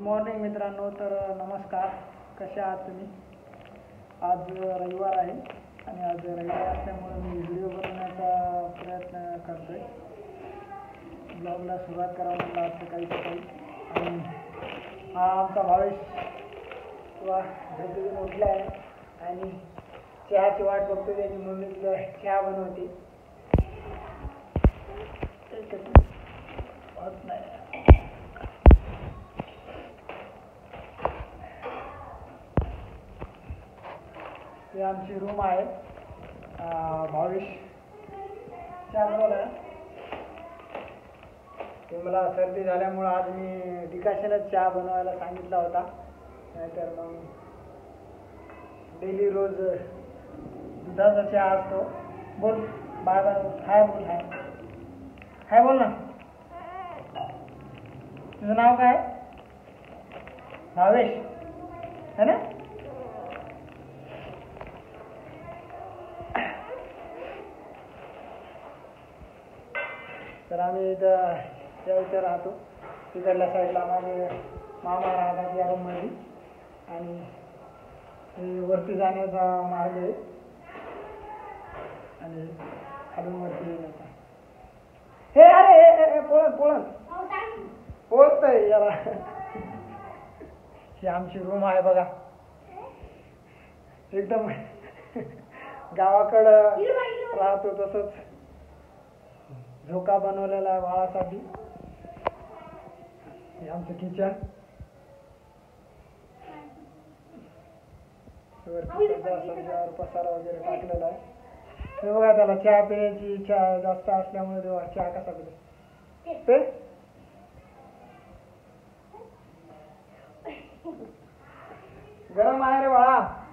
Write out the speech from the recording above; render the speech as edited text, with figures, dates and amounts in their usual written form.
Morning मित्रांनो. तर नमस्कार, कसे आहात तुम्ही? आज रविवार आहे आणि आज रविवार असल्यामुळे मी व्हिडिओ बनवण्याचा प्रयत्न करतोय. ब्लॉगला सुरुवात करावं म्हटलं आज सकाळी आणि हा आमचा भावेश किंवा झोपेतून उठला आहे आणि चहाची वाट बघतो. त्याची मम्मी चहा बनवते. होत नाही. ही आमची रूम आहे. भावेश चहा बनवला. ते मला सर्दी झाल्यामुळं आज मी डिकाशनच चहा बनवायला सांगितला होता, नाहीतर मग डेली रोज दुधाचा चहा असतो. बोल बाबा, हाय बोल. हाय हाय बोल ना. तुझं नाव काय? भावेश है ना? तर आम्ही इथं राहतो. तिकडल्या साईडला माझे मामा राहतात या रूममध्ये आणि वरती जाण्याचा मार्ग आहे आणि खालून वरती येण्याचा. हे अरे पळण पोळतय याला. ही आमची रूम आहे बघा. एकदम गावाकडं राहतो तसंच झोका बनवलेला आहे बाळासाठी. हे आमचं किचन. सब्जावर पसारा वगैरे टाकलेला आहे. हे बघा, त्याला चहा पिण्याची इच्छा जास्त असल्यामुळे तेव्हा चहा कसा पिते. गरम आहे रे बाळा.